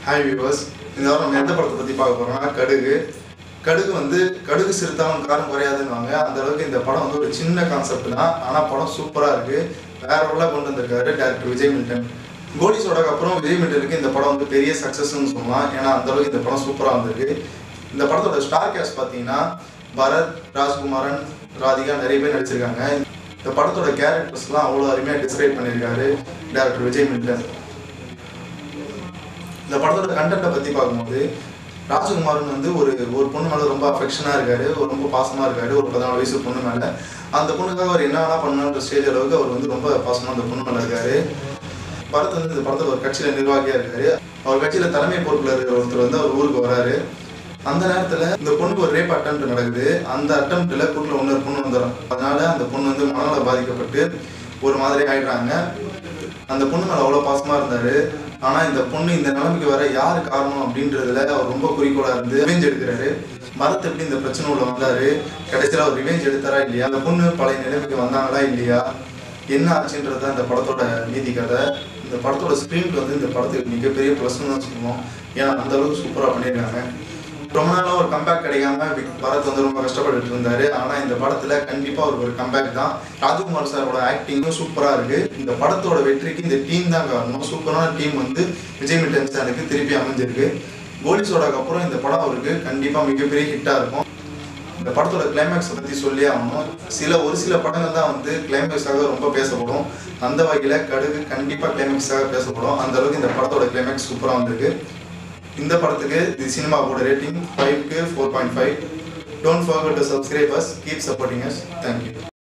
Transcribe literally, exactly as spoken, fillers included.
Hi viewers, இந்த வாரம் நம்ம எந்த படத்தை பற்றி பார்க்க போகிறோம்னா கடுகு கடுகு வந்து கடுகு சிறுத்தாலும் காரம் குறையாதுன்னுவாங்க. அந்த அளவுக்கு இந்த படம் வந்து ஒரு சின்ன கான்செப்ட் தான், ஆனால் படம் சூப்பராக இருக்குது. வேற உள்ள கொண்டு வந்திருக்காரு டேரக்டர் விஜய் மில்டன். கோலி சோடாக்கு அப்புறம் விஜய் மில்டனுக்கு இந்த படம் வந்து பெரிய சக்ஸஸ்ன்னு சொல்லலாம். ஏன்னா அந்த அளவுக்கு இந்த படம் சூப்பராக வந்திருக்கு. இந்த படத்தோட ஸ்டார் கேஸ்ட் பார்த்தீங்கன்னா பரத், ராஜ்குமாரன், ராதிகா நிறைய பேர் நடிச்சிருக்காங்க. இந்த படத்தோட கேரக்டர்ஸ்லாம் அவ்வளோ அருமையாக டிஸ்கிரைப் பண்ணியிருக்காரு டேரக்டர் விஜய் மில்டன். இந்த படத்தோட கண்டென்ட்டை பற்றி பார்க்கும்போது ராஜகுமாரன் வந்து ஒரு ஒரு பொண்ணு மேலே ரொம்ப அஃபெக்ஷனாக இருக்காரு, ஒரு ரொம்ப பாசமாக இருக்காரு. ஒரு பதினாலு வயசு பொண்ணு மேலே அந்த பொண்ணுக்காக அவர் என்ன வேணா பண்ணணுன்ற ஸ்டேஜ் அளவுக்கு அவர் வந்து ரொம்ப பாசமாக அந்த பொண்ணு மேலே இருக்காரு. படத்தை வந்து இந்த படத்தில் ஒரு கட்சியில் நிர்வாகியாக இருக்காரு. அவர் கட்சியில் தலைமை பொறுப்பில் இருக்கிற ஒருத்தர் வந்து அவர் ஊருக்கு வராரு. அந்த நேரத்தில் இந்த பொண்ணுக்கு ஒரு ரேப் அட்டெம்ப்ட் நடக்குது. அந்த அட்டெம்ப்டில் கூட்டில் இன்னொரு பொண்ணு வந்துடும். அதனால அந்த பொண்ணு வந்து மனநல பாதிக்கப்பட்டு ஒரு மாதிரி ஆயிடுறாங்க. அந்த பொண்ணு மேலே அவ்வளோ பாசமாக இருந்தார். ஆனால் இந்த பொண்ணு இந்த நிலைமைக்கு வர யார் காரணம் அப்படின்றதுல அவர் ரொம்ப குறிக்கோளாக இருந்து ரிவெஞ்ச் எடுக்கிறாரு. மரத்தை எப்படி இந்த பிரச்சனை உள்ள வந்தார், கடைசியில் அவர் ரிவெஞ்ச் எடுத்தாரா இல்லையா, அந்த பொண்ணு பழைய நிலைமைக்கு வந்தாங்களா இல்லையா, என்ன ஆச்சுன்றது இந்த படத்தோட நீதி கதை. இந்த படத்தோட ஸ்க்ரீன் வந்து இந்த படத்துக்கு மிகப்பெரிய ப்ளஸ்ன்னு தான் சொல்லுவோம். ஏன்னா அந்த அளவுக்கு சூப்பராக பண்ணியிருக்காங்க. ரொம்ப நாளாக ஒரு கம்பேக் கிடைக்காம பரத் வந்து ரொம்ப கஷ்டப்பட்டு இருந்தாரு. ஆனால் இந்த படத்தில் கண்டிப்பாக அவருக்கு ஒரு கம்பேக் தான். ராஜ்குமார் சாரோட ஆக்டிங்கும் சூப்பராக இருக்கு. இந்த படத்தோட வெற்றிக்கு இந்த டீம் தான் காரணம். சூப்பரான டீம் வந்து விஜய் மில்டன் சாருக்கு திருப்பி அமைஞ்சிருக்கு. கோலி சோடாக்கு அப்புறம் இந்த படம் அவருக்கு கண்டிப்பாக மிகப்பெரிய ஹிட்டாக இருக்கும். இந்த படத்தோட கிளைமேக்ஸை பற்றி சொல்லி ஆகணும். சில ஒரு சில படங்கள் தான் வந்து கிளைமேக்ஸாக ரொம்ப பேசப்படும். அந்த வகையில் கடுகு கண்டிப்பாக கிளைமேக்ஸாக பேசப்படும். அந்த அளவுக்கு இந்த படத்தோட கிளைமேக்ஸ் சூப்பராக வந்திருக்கு. இந்த படத்துக்கு தி சினிமாவோட ரேட்டிங் ஃபைவ்க்கு four point five. Don't forget to subscribe us, keep supporting us. Thank you.